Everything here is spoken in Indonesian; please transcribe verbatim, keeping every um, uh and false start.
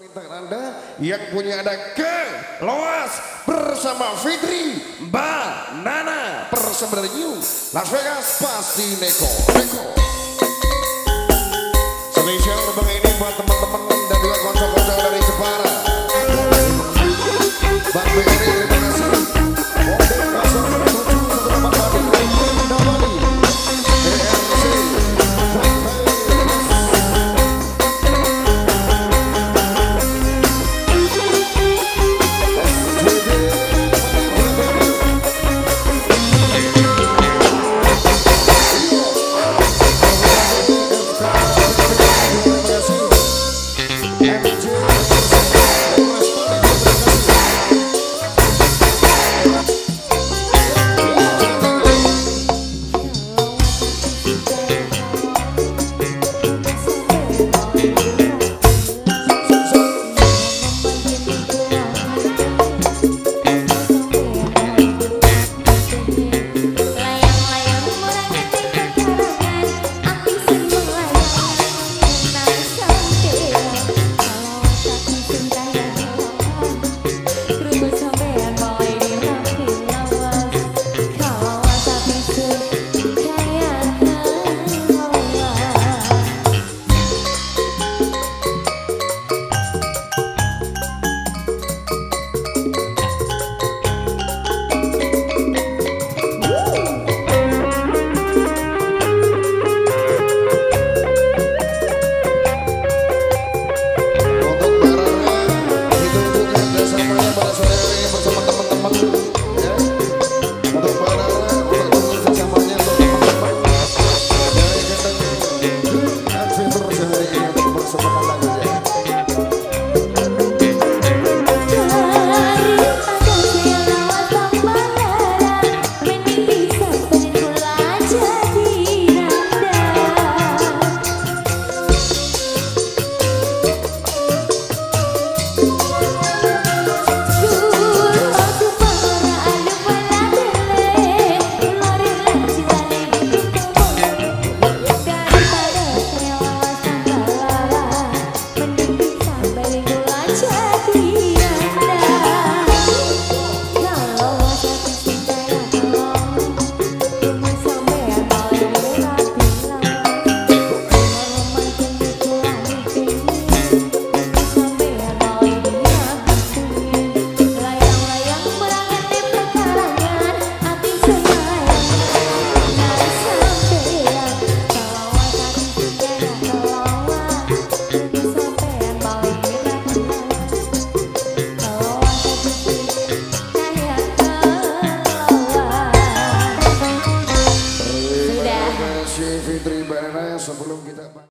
Minta Anda yang punya ada ke Loas bersama Fitri, Mbak Nana bersama dari New Las Vegas pasti Neko Neko. Spesial bang ini buat teman-teman dan juga konco-konco dari Jepara. Bang B R I terima kasih. Kode kasar tujuh satu delapan Bali E R C. Fitri Mbak Nana sebelum kita